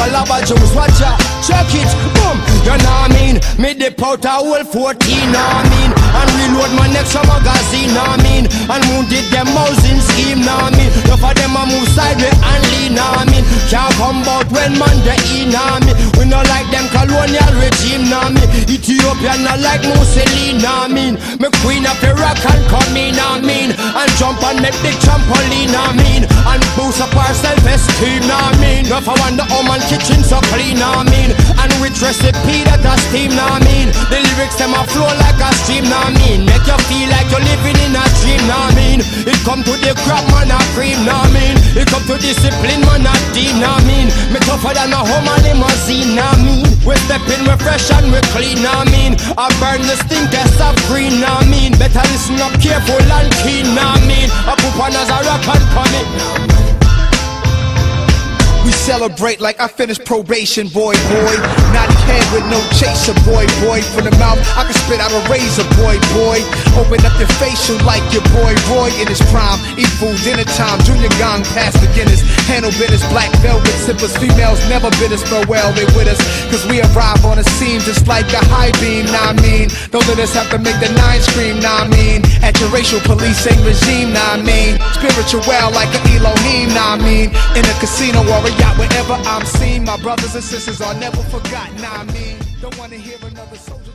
a lava juice. Watch out, check it, boom. You know what I mean? Me dip out a whole 14, know what I mean? And reload my next magazine, know what I mean? And moon did them housing scheme, know what I mean? Enough of them a move sideways and lean, know what I mean? Can't come out when man they in, know what I mean? We not like them colonial regime, know what I mean? Ethiopia not like Mussolini, know what I mean? Me queen of the rock and come in, know what I mean? And jump and make big trampoline, know what I mean? And boost up our self-esteem, know what I mean? Enough I wonder how man kitchen so clean, know what I mean? And rich recipe that a steam, know what I mean? The lyrics them a flow like a stream, know what I mean? Make you feel like you're living in a dream, know what I mean? It come to the crap man a cream, know what I mean? It come to discipline man a dean, know what I mean? Me tougher than a Hummer limousine, know what I mean? We step in, we fresh and we clean, know what I mean? I burn the stinkers of green, know what I mean? Better listen up careful and keen, know what I mean? I put on as a rock and coming. We celebrate like I finished probation, boy. Naughty head with no chaser, boy. From the mouth, I can spit out a razor, boy. Open up your facial like your boy Roy in his prime. Eat food dinner time, Junior Gong past the Guinness. Handle business, black velvet sippers. Females never bid us farewell, they with us. Cause we arrive on the scene just like a high beam, nah I mean. Don't let us have to make the nine scream, nah I mean. At your racial policing regime, nah I mean. Spiritual like an Elohim, nah I mean. In a casino or a yacht, wherever I'm seen, my brothers and sisters are never forgotten, nah I mean. Don't wanna hear another soldier.